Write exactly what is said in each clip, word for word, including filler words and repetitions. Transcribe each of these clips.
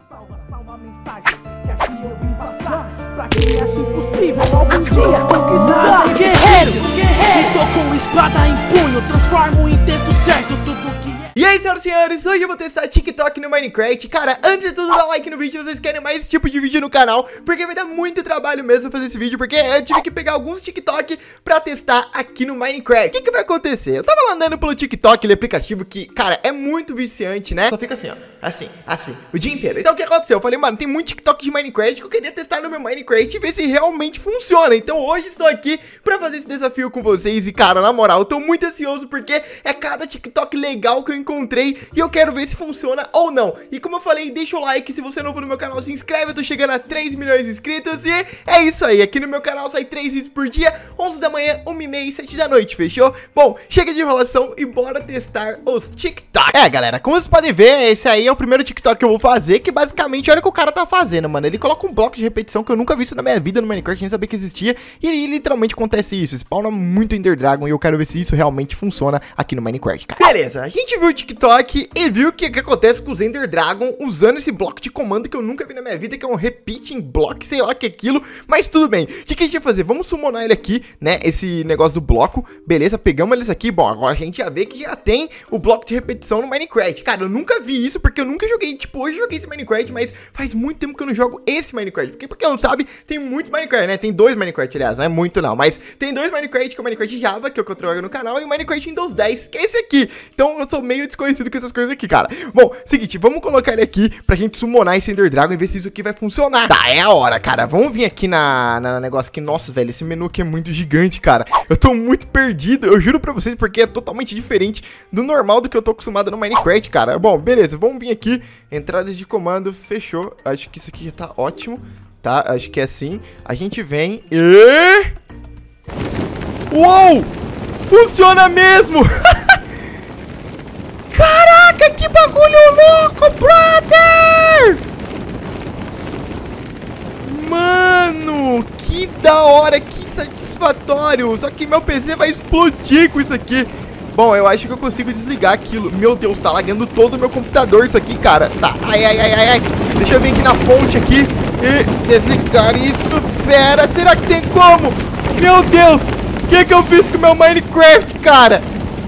Salva, salva a mensagem que aqui eu vim passar. Pra quem acha impossível algum dia conquistar. Guerreiro, guerreiro, tô com espada em punho, transformo em texto certo tudo que é. E aí, senhoras e senhores, hoje eu vou testar TikTok no Minecraft. Cara, antes de tudo, dá like no vídeo se vocês querem mais esse tipo de vídeo no canal, porque vai dar muito trabalho mesmo fazer esse vídeo, porque eu tive que pegar alguns TikTok pra testar aqui no Minecraft. O que que vai acontecer? Eu tava lá andando pelo TikTok, aquele aplicativo que, cara, é muito viciante, né? Só fica assim, ó, assim, assim, o dia inteiro. Então o que aconteceu? Eu falei, mano, tem muito TikTok de Minecraft que eu queria testar no meu Minecraft e ver se realmente funciona. Então hoje estou aqui pra fazer esse desafio com vocês e, cara, na moral, eu tô muito ansioso porque é cada TikTok legal que eu encontrei e eu quero ver se funciona ou não. E como eu falei, deixa o like, se você é novo no meu canal, se inscreve, eu tô chegando a três milhões de inscritos e é isso aí. Aqui no meu canal sai três vídeos por dia, onze da manhã, uma e meia e sete da noite, fechou? Bom, chega de enrolação e bora testar os TikTok. É, galera, como vocês podem ver, esse aí é o primeiro TikTok que eu vou fazer, que basicamente, olha o que o cara tá fazendo, mano. Ele coloca um bloco de repetição que eu nunca vi isso na minha vida no Minecraft, nem sabia que existia, e aí literalmente acontece isso, spawna muito Ender Dragon e eu quero ver se isso realmente funciona aqui no Minecraft, cara. Beleza, a gente viu o TikTok e viu o que, que acontece com os Ender Dragon usando esse bloco de comando que eu nunca vi na minha vida, que é um repeating block, sei lá o que é aquilo, mas tudo bem. O que, que a gente vai fazer? Vamos summonar ele aqui, né, esse negócio do bloco, beleza, pegamos eles aqui. Bom, agora a gente já vê que já tem o bloco de repetição no Minecraft. Cara, eu nunca vi isso, porque eu nunca joguei, tipo, hoje eu joguei esse Minecraft, mas faz muito tempo que eu não jogo esse Minecraft, porque, porque não sabe, tem muito Minecraft, né, tem dois Minecraft, aliás, não é muito não, mas tem dois Minecraft, que é o Minecraft Java, que é o que eu trago no canal, e o Minecraft Windows dez, que é esse aqui. Então eu sou meio desconhecido com essas coisas aqui, cara. Bom, seguinte, vamos colocar ele aqui pra gente summonar esse Ender Dragon e ver se isso aqui vai funcionar. Tá, é a hora, cara. Vamos vir aqui na, na negócio aqui. Nossa, velho, esse menu aqui é muito gigante, cara. Eu tô muito perdido, eu juro pra vocês, porque é totalmente diferente do normal do que eu tô acostumado no Minecraft, cara. Bom, beleza, vamos vir aqui, entradas de comando, fechou. Acho que isso aqui já tá ótimo, tá? Acho que é assim. A gente vem e... Uou! Funciona mesmo! Caraca, que bagulho louco, brother! Mano, que da hora, que satisfatório. Só que meu P C vai explodir com isso aqui. Bom, eu acho que eu consigo desligar aquilo. Meu Deus, tá lagando todo o meu computador isso aqui, cara. Tá, ai, ai, ai, ai, ai. Deixa eu vir aqui na fonte aqui e desligar isso. Pera, será que tem como? Meu Deus, o que que eu fiz com o meu Minecraft, cara?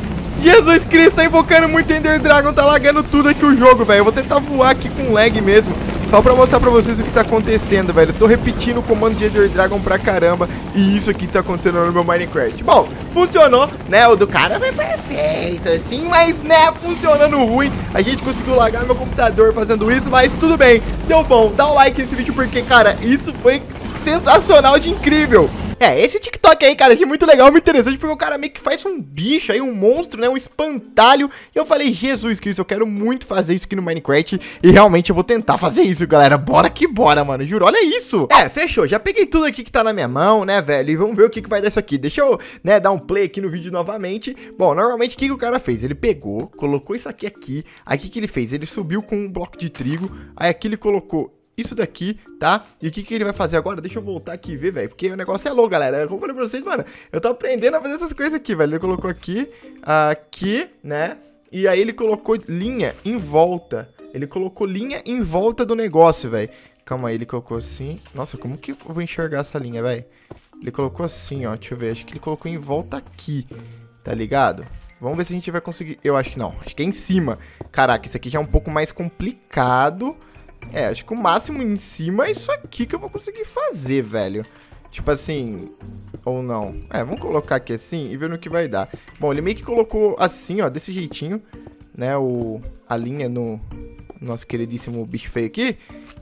Jesus Cristo, tá invocando muito Ender Dragon, tá lagando tudo aqui o jogo, velho. Eu vou tentar voar aqui com lag mesmo, só pra mostrar pra vocês o que tá acontecendo, velho. Eu tô repetindo o comando de Ender Dragon pra caramba, e isso aqui tá acontecendo no meu Minecraft. Bom, funcionou, né? O do cara foi perfeito, assim, mas, né, funcionando ruim. A gente conseguiu lagar meu computador fazendo isso, mas tudo bem. Deu bom, dá um like nesse vídeo, porque, cara, isso foi sensacional de incrível. É, esse TikTok aí, cara, achei muito legal, muito interessante, porque o cara meio que faz um bicho aí, um monstro, né, um espantalho. E eu falei, Jesus Cristo, eu quero muito fazer isso aqui no Minecraft. E realmente eu vou tentar fazer isso, galera. Bora que bora, mano, juro, olha isso. É, fechou, já peguei tudo aqui que tá na minha mão, né, velho. E vamos ver o que que vai dar isso aqui. Deixa eu, né, dar um play aqui no vídeo novamente. Bom, normalmente o que que o cara fez? Ele pegou, colocou isso aqui aqui. Aí o que que ele fez? Ele subiu com um bloco de trigo. Aí aqui ele colocou isso daqui, tá? E o que que ele vai fazer agora? Deixa eu voltar aqui e ver, velho, porque o negócio é louco, galera. Como eu falei pra vocês, mano, eu tô aprendendo a fazer essas coisas aqui, velho. Ele colocou aqui, aqui, né? E aí ele colocou linha em volta. Ele colocou linha em volta do negócio, velho. Calma aí, ele colocou assim. Nossa, como que eu vou enxergar essa linha, velho? Ele colocou assim, ó, deixa eu ver. Acho que ele colocou em volta aqui, tá ligado? Vamos ver se a gente vai conseguir. Eu acho que não, acho que é em cima. Caraca, isso aqui já é um pouco mais complicado. É, acho que o máximo em cima é isso aqui que eu vou conseguir fazer, velho. Tipo assim, ou não. É, vamos colocar aqui assim e ver no que vai dar. Bom, ele meio que colocou assim, ó, desse jeitinho, né, o, a linha no nosso queridíssimo bicho feio aqui.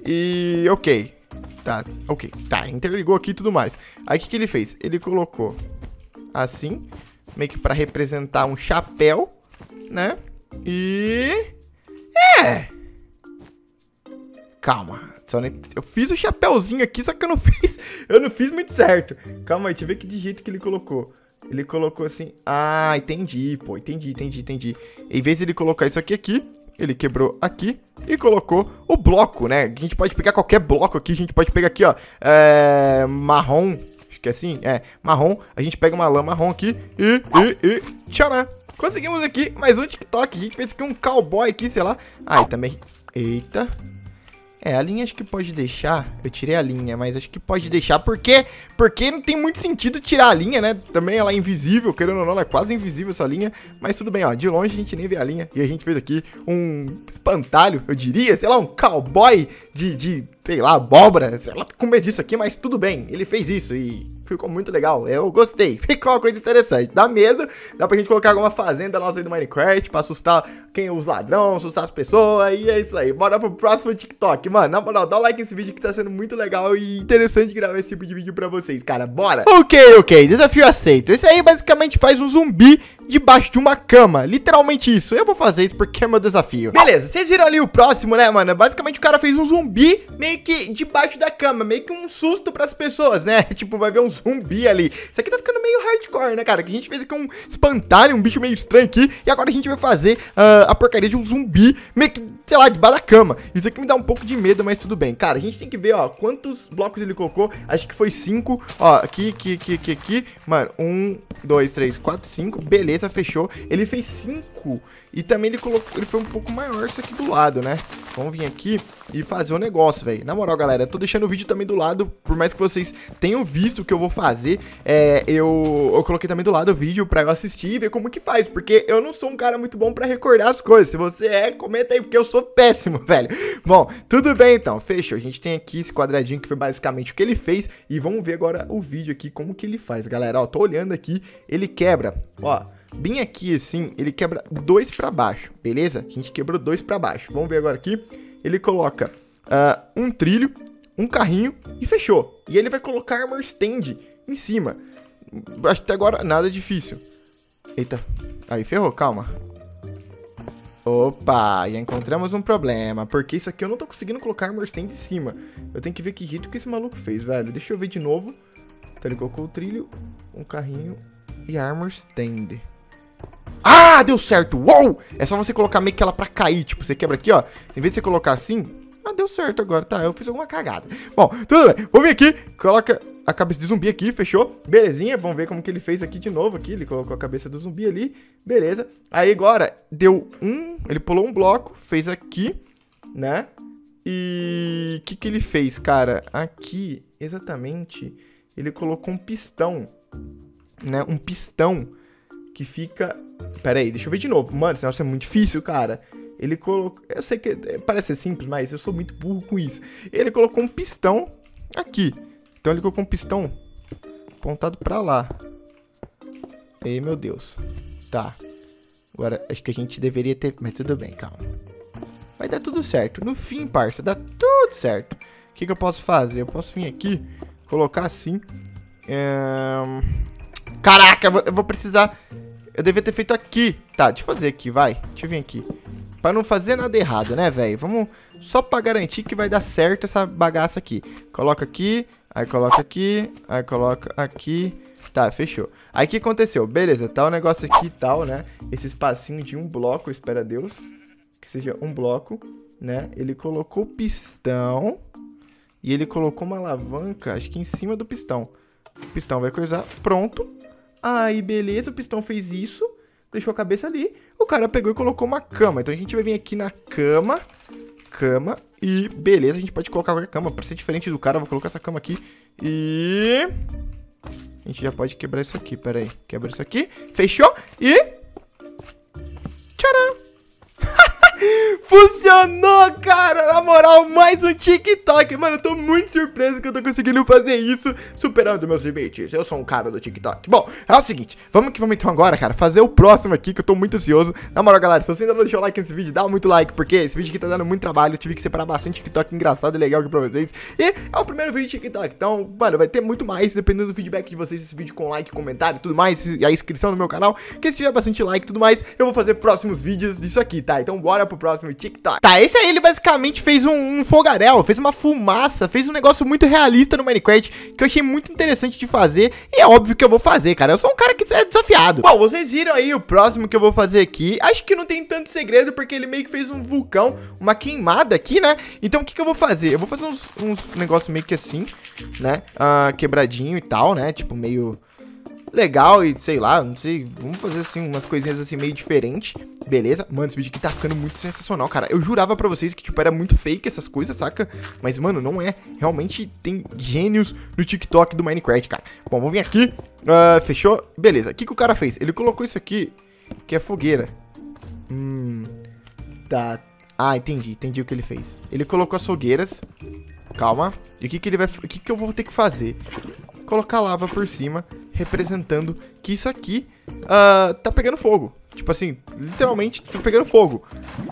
E, ok, tá, ok, tá, interligou aqui e tudo mais. Aí o que que ele fez? Ele colocou assim, meio que pra representar um chapéu, né, e... É... Calma, só nem... eu fiz o chapéuzinho aqui, só que eu não fiz, eu não fiz muito certo. Calma aí, deixa eu ver que de jeito que ele colocou. Ele colocou assim, ah, entendi, pô, entendi, entendi, entendi. Em vez de ele colocar isso aqui aqui, ele quebrou aqui e colocou o bloco, né? A gente pode pegar qualquer bloco aqui, a gente pode pegar aqui, ó, é... marrom, acho que é assim, é, marrom. A gente pega uma lã marrom aqui e, e, e, tcharam. Conseguimos aqui mais um TikTok, a gente fez aqui um cowboy aqui, sei lá. Ah, e também, eita... É, a linha acho que pode deixar. Eu tirei a linha, mas acho que pode deixar. Por quê? Porque não tem muito sentido tirar a linha, né? Também ela é invisível, querendo ou não, ela é quase invisível essa linha. Mas tudo bem, ó. De longe a gente nem vê a linha. E a gente fez aqui um espantalho, eu diria. Sei lá, um cowboy de, de sei lá, abóbora. Sei lá, com medo disso aqui, mas tudo bem. Ele fez isso e ficou muito legal. Eu gostei. Ficou uma coisa interessante. Dá medo. Dá pra gente colocar alguma fazenda nossa aí do Minecraft pra assustar quem os ladrões, assustar as pessoas. E é isso aí. Bora pro próximo TikTok. Mano, na moral, dá um like nesse vídeo que tá sendo muito legal e interessante gravar esse tipo de vídeo pra vocês, cara. Bora! Ok, ok. Desafio aceito. Esse aí basicamente faz um zumbi debaixo de uma cama. Literalmente isso. Eu vou fazer isso porque é meu desafio. Beleza, vocês viram ali o próximo, né, mano? Basicamente o cara fez um zumbi meio que debaixo da cama. Meio que um susto pras pessoas, né? Tipo, vai ver um zumbi ali. Isso aqui tá ficando meio hardcore, né, cara? Que a gente fez aqui um espantalho, um bicho meio estranho aqui. E agora a gente vai fazer uh, a porcaria de um zumbi meio que, sei lá, debaixo da cama. Isso aqui me dá um pouco de medo, mas tudo bem. Cara, a gente tem que ver, ó, quantos blocos ele colocou. Acho que foi cinco. Ó, aqui, aqui, aqui, aqui, aqui. Mano, um, dois, três, quatro, cinco. Beleza, fechou. Ele fez cinco. E também ele colocou, ele foi um pouco maior isso aqui do lado, né? Vamos vir aqui e fazer o um negócio, velho. Na moral, galera, eu tô deixando o vídeo também do lado. Por mais que vocês tenham visto o que eu vou fazer, é, eu, eu coloquei também do lado o vídeo pra eu assistir e ver como que faz. Porque eu não sou um cara muito bom pra recordar as coisas. Se você é, comenta aí, porque eu sou péssimo, velho. Bom, tudo bem então, fechou. A gente tem aqui esse quadradinho que foi basicamente o que ele fez. E vamos ver agora o vídeo aqui, como que ele faz, galera. Ó, tô olhando aqui, ele quebra, ó. Bem aqui assim, ele quebra dois pra baixo, beleza? A gente quebrou dois pra baixo. Vamos ver agora aqui. Ele coloca uh, um trilho, um carrinho e fechou. E ele vai colocar armor stand em cima. Acho que até agora nada difícil. Eita, aí ferrou, calma. Opa, já encontramos um problema. Porque isso aqui eu não tô conseguindo colocar armor stand em cima. Eu tenho que ver que jeito que esse maluco fez, velho. Deixa eu ver de novo. Então ele colocou o trilho, um carrinho e armor stand. Ah, deu certo. Uou! É só você colocar meio que ela pra cair. Tipo, você quebra aqui, ó. Em vez de você colocar assim... Ah, deu certo agora. Tá, eu fiz alguma cagada. Bom, tudo bem. Vamos vir aqui. Coloca a cabeça de zumbi aqui. Fechou. Belezinha. Vamos ver como que ele fez aqui de novo. Aqui. Ele colocou a cabeça do zumbi ali. Beleza. Aí agora, deu um... Ele pulou um bloco. Fez aqui. Né? E... O que que ele fez, cara? Aqui, exatamente... Ele colocou um pistão. Né? Um pistão... Que fica... Pera aí, deixa eu ver de novo. Mano, esse negócio é muito difícil, cara. Ele colocou... Eu sei que parece ser simples, mas eu sou muito burro com isso. Ele colocou um pistão aqui. Então ele colocou um pistão apontado pra lá. Ei, meu Deus. Tá. Agora, acho que a gente deveria ter... Mas tudo bem, calma. Vai dar tudo certo. No fim, parça, dá tudo certo. O que que eu posso fazer? Eu posso vir aqui, colocar assim. É... Caraca, eu vou, eu vou precisar... Eu devia ter feito aqui. Tá, deixa eu fazer aqui, vai. Deixa eu vir aqui. Pra não fazer nada errado, né, velho? Vamos só pra garantir que vai dar certo essa bagaça aqui. Coloca aqui, aí coloca aqui, aí coloca aqui. Tá, fechou. Aí o que aconteceu? Beleza, tá o negócio aqui e tal, né? Esse espacinho de um bloco, espera Deus. Que seja um bloco, né? Ele colocou o pistão. E ele colocou uma alavanca, acho que em cima do pistão. O pistão vai coisar, pronto. Aí, beleza, o pistão fez isso. Deixou a cabeça ali. O cara pegou e colocou uma cama. Então a gente vai vir aqui na cama. Cama. E beleza, a gente pode colocar qualquer cama. Pra ser diferente do cara, eu vou colocar essa cama aqui. E... A gente já pode quebrar isso aqui, pera aí. Quebra isso aqui. Fechou. E... Tcharam! Funcionou, cara! Na moral, mais um TikTok. Mano, eu tô muito surpreso que eu tô conseguindo fazer isso, superando meus limites. Eu sou um cara do TikTok. Bom, é o seguinte, vamos que vamos então agora, cara, fazer o próximo aqui, que eu tô muito ansioso. Na moral, galera, se você ainda não deixou o like nesse vídeo, dá muito like, porque esse vídeo aqui tá dando muito trabalho. Eu tive que separar bastante TikTok engraçado e legal aqui pra vocês. E é o primeiro vídeo de TikTok, então, mano, vai ter muito mais, dependendo do feedback de vocês, esse vídeo com like, comentário e tudo mais, e a inscrição no meu canal. Que se tiver bastante like e tudo mais, eu vou fazer próximos vídeos disso aqui, tá? Então bora pro próximo TikTok. Tá, esse aí ele basicamente fez um, um fogaréu, fez uma fumaça, fez um negócio muito realista no Minecraft, que eu achei muito interessante de fazer, e é óbvio que eu vou fazer, cara. Eu sou um cara que é desafiado. Bom, vocês viram aí o próximo que eu vou fazer aqui. Acho que não tem tanto segredo, porque ele meio que fez um vulcão, uma queimada aqui, né? Então o que que eu vou fazer? Eu vou fazer uns, uns negócios meio que assim, né? Ah, quebradinho e tal, né? Tipo, meio... legal e sei lá, não sei, vamos fazer assim umas coisinhas assim meio diferentes, beleza? Mano, esse vídeo aqui tá ficando muito sensacional, cara. Eu jurava pra vocês que, tipo, era muito fake essas coisas, saca? Mas, mano, não é. Realmente tem gênios no TikTok do Minecraft, cara. Bom, vamos vir aqui. Uh, fechou? Beleza. O que que o cara fez? Ele colocou isso aqui, que é fogueira. Hum... Tá... Ah, entendi. Entendi o que ele fez. Ele colocou as fogueiras. Calma. E o que que ele vai... O que que eu vou ter que fazer? Colocar lava por cima, representando que isso aqui uh, tá pegando fogo. Tipo assim, literalmente tá pegando fogo.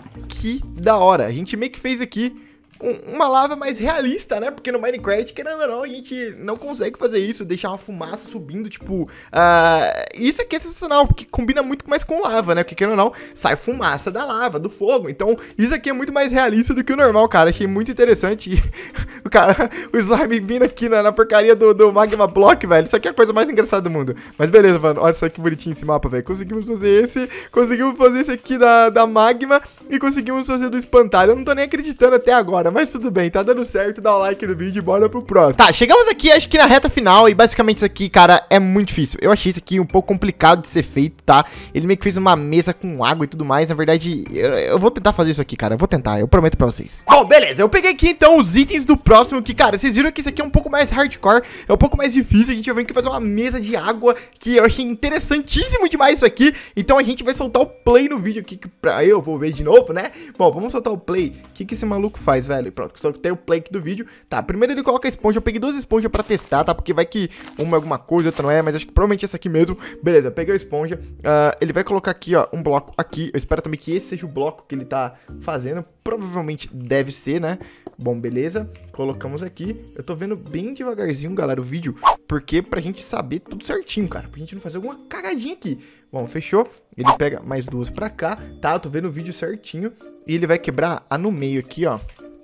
Que da hora. A gente meio que fez aqui um, uma lava mais realista, né? Porque no Minecraft, querendo ou não, a gente não consegue fazer isso, deixar uma fumaça subindo, tipo... Uh, isso aqui é sensacional, porque combina muito mais com lava, né? Porque, querendo ou não, sai fumaça da lava, do fogo. Então, isso aqui é muito mais realista do que o normal, cara. Achei muito interessante. O cara, o slime vindo aqui na, na porcaria do, do Magma Block, velho. Isso aqui é a coisa mais engraçada do mundo. Mas beleza, mano. Olha só que bonitinho esse mapa, velho. Conseguimos fazer esse, conseguimos fazer esse aqui da, da Magma e conseguimos fazer do Espantalho. Eu não tô nem acreditando até agora, mas tudo bem. Tá dando certo. Dá o like no vídeo e bora pro próximo. Tá, chegamos aqui, acho que na reta final. E basicamente isso aqui, cara, é muito difícil. Eu achei isso aqui um pouco complicado de ser feito, tá? Ele meio que fez uma mesa com água e tudo mais. Na verdade, eu, eu vou tentar fazer isso aqui, cara. Eu vou tentar, eu prometo pra vocês. Bom, beleza. Eu peguei aqui, então, os itens do próximo que, cara, vocês viram que isso aqui é um pouco mais hardcore, é um pouco mais difícil. A gente vai vir aqui fazer uma mesa de água, que eu achei interessantíssimo demais isso aqui. Então a gente vai soltar o play no vídeo aqui, que pra eu vou ver de novo, né? Bom, vamos soltar o play. O que que esse maluco faz, velho? Pronto, soltei o play aqui do vídeo. Tá, primeiro ele coloca a esponja. Eu peguei duas esponjas pra testar, tá? Porque vai que uma é alguma coisa, outra não é, mas acho que provavelmente essa aqui mesmo. Beleza, peguei a esponja. Uh, ele vai colocar aqui, ó, um bloco aqui. Eu espero também que esse seja o bloco que ele tá fazendo. Provavelmente deve ser, né? Bom, beleza. Colocamos aqui. Eu tô vendo bem devagarzinho, galera, o vídeo, porque pra gente saber tudo certinho, cara. Pra gente não fazer alguma cagadinha aqui. Bom, fechou. Ele pega mais duas pra cá, tá? Eu tô vendo o vídeo certinho. E ele vai quebrar a no meio aqui, ó.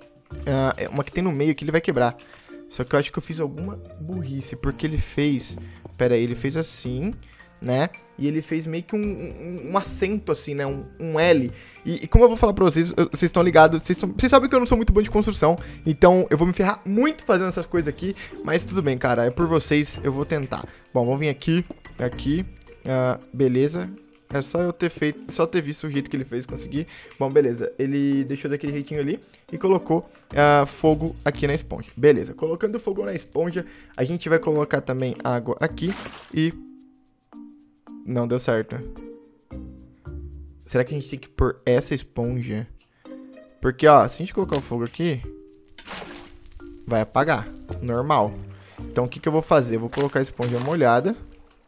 Uh, uma que tem no meio aqui, ele vai quebrar. Só que eu acho que eu fiz alguma burrice, porque ele fez... Pera aí, ele fez assim, né? E ele fez meio que um, um, um acento assim, né? Um, um L. E, e como eu vou falar pra vocês, eu, vocês estão ligados, vocês, tão, vocês sabem que eu não sou muito bom de construção. Então eu vou me ferrar muito fazendo essas coisas aqui. Mas tudo bem, cara, é por vocês, eu vou tentar. Bom, vamos vir aqui, aqui, uh, beleza. É só eu ter feito, só ter visto o jeito que ele fez, conseguir. Bom, beleza, ele deixou daquele jeitinho ali e colocou uh, fogo aqui na esponja. Beleza, colocando fogo na esponja, a gente vai colocar também água aqui e... Não deu certo. Será que a gente tem que pôr essa esponja? Porque, ó, se a gente colocar o fogo aqui, vai apagar, normal. Então, o que que eu vou fazer? Eu vou colocar a esponja molhada.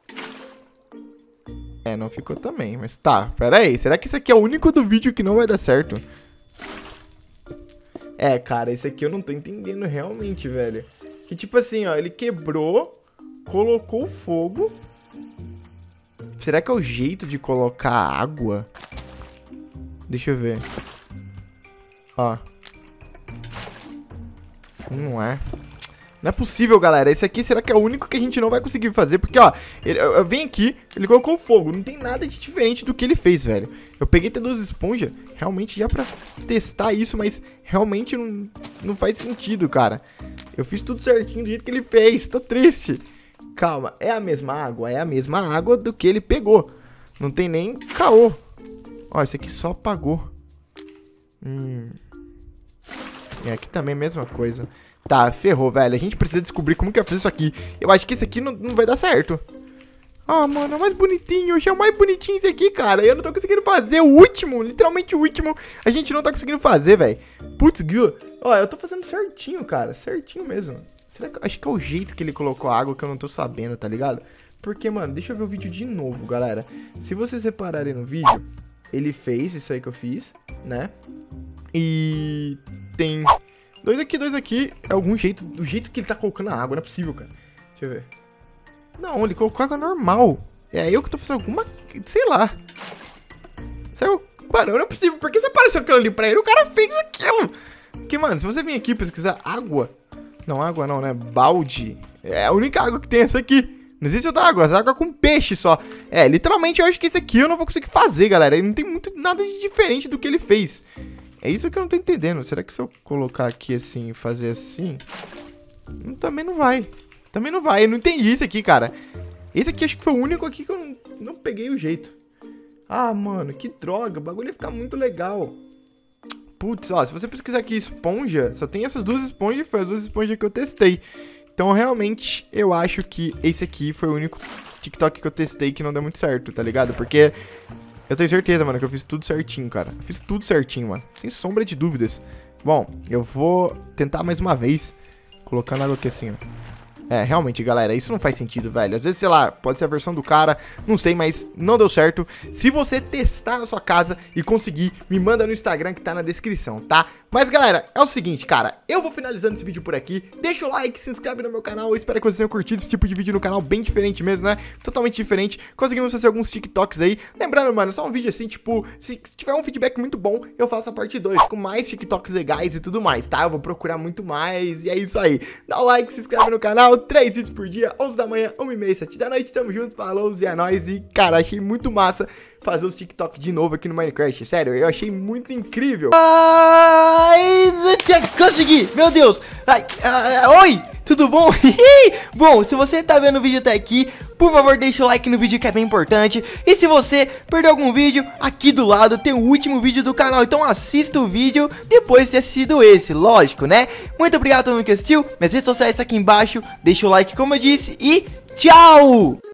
É, não ficou também, mas tá, pera aí. Será que esse aqui é o único do vídeo que não vai dar certo? É, cara, esse aqui eu não tô entendendo realmente, velho. Que tipo assim, ó, ele quebrou, colocou o fogo. Será que é o jeito de colocar água? Deixa eu ver. Ó. Não é. Não é possível, galera. Esse aqui, será que é o único que a gente não vai conseguir fazer? Porque, ó, ele, eu, eu venho aqui, ele colocou fogo. Não tem nada de diferente do que ele fez, velho. Eu peguei até duas esponjas, realmente já pra testar isso, mas realmente não, não faz sentido, cara. Eu fiz tudo certinho do jeito que ele fez. Tô triste. Calma, é a mesma água? É a mesma água do que ele pegou. Não tem nem caô. Ó, esse aqui só apagou. Hum. E aqui também é a mesma coisa. Tá, ferrou, velho. A gente precisa descobrir como que é fazer isso aqui. Eu acho que esse aqui não, não vai dar certo. Ah, mano, é mais bonitinho. Eu achei o mais bonitinho esse aqui, cara. Eu não tô conseguindo fazer. O último, literalmente o último, a gente não tá conseguindo fazer, velho. Putz, Gil. Ó, eu tô fazendo certinho, cara. Certinho mesmo. Será que... Acho que é o jeito que ele colocou a água que eu não tô sabendo, tá ligado? Porque, mano, deixa eu ver o vídeo de novo, galera. Se vocês repararem no vídeo, ele fez isso aí que eu fiz, né? E tem dois aqui, dois aqui. É algum jeito, do jeito que ele tá colocando a água, não é possível, cara. Deixa eu ver. Não, ele colocou água normal. É eu que tô fazendo alguma... Sei lá. Sério? Mano, não é possível. Por que você apareceu aquilo ali pra ele? O cara fez aquilo. Porque, mano, se você vir aqui pesquisar água... Não, água não, né? Balde. É a única água que tem essa aqui. Não existe outra água, essa água com peixe só. É, literalmente eu acho que esse aqui eu não vou conseguir fazer, galera. Ele não tem muito nada de diferente do que ele fez. É isso que eu não tô entendendo. Será que se eu colocar aqui assim e fazer assim... Também não vai. Também não vai. Eu não entendi isso aqui, cara. Esse aqui acho que foi o único aqui que eu não, não peguei o jeito. Ah, mano, que droga. O bagulho ia ficar muito legal. Putz, ó, se você pesquisar aqui esponja, só tem essas duas esponjas, foi as duas esponjas que eu testei. Então, realmente, eu acho que esse aqui foi o único TikTok que eu testei que não deu muito certo, tá ligado? Porque eu tenho certeza, mano, que eu fiz tudo certinho, cara. Eu fiz tudo certinho, mano. Sem sombra de dúvidas. Bom, eu vou tentar mais uma vez, colocando algo aqui assim, ó. É, realmente, galera, isso não faz sentido, velho. Às vezes, sei lá, pode ser a versão do cara, não sei, mas não deu certo. Se você testar na sua casa e conseguir, me manda no Instagram que tá na descrição, tá? Mas, galera, é o seguinte, cara, eu vou finalizando esse vídeo por aqui. Deixa o like, se inscreve no meu canal. Eu espero que vocês tenham curtido esse tipo de vídeo no canal, bem diferente mesmo, né? Totalmente diferente. Conseguimos fazer alguns TikToks aí. Lembrando, mano, só um vídeo assim, tipo, se tiver um feedback muito bom, eu faço a parte dois, com mais TikToks legais e tudo mais, tá? Eu vou procurar muito mais e é isso aí. Dá o like, se inscreve no canal. Três vídeos por dia, onze da manhã, uma e meia, sete da noite. Tamo junto, falou, e é nóis. E, cara, achei muito massa fazer os TikTok de novo aqui no Minecraft. Sério, eu achei muito incrível. Ai, consegui, meu Deus. Ai, ai, oi, tudo bom? Bom, se você tá vendo o vídeo até aqui, por favor, deixa o like no vídeo que é bem importante. E se você perdeu algum vídeo, aqui do lado tem o último vídeo do canal. Então assista o vídeo depois de ter assistido esse, lógico, né? Muito obrigado a todo mundo que assistiu. Minhas redes sociais estão aqui embaixo. Deixa o like como eu disse e tchau!